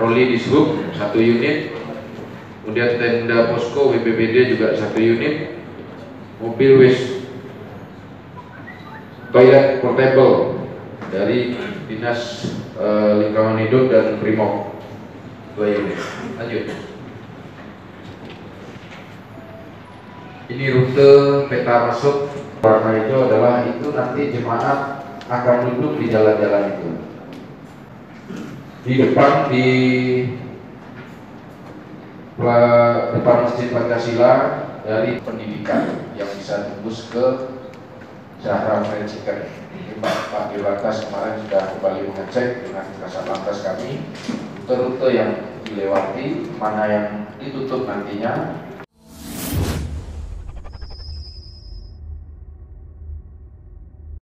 patroli di Sub 1 unit, kemudian tenda posko BPBD juga 1 unit, mobil waste toilet portable dari Dinas Lingkungan Hidup dan Brimob 2 unit. Lanjut. Ini rute peta masuk warna hijau adalah itu nanti jemaat akan duduk di jalan-jalan itu. Di depan di depan Masjid Pancasila dari pendidikan yang bisa tembus ke Zahra Fried Chicken. Ini Pak Dirlantas kemarin sudah kembali mengecek dengan Kasat Lantas kami rute-rute yang dilewati, mana yang ditutup nantinya,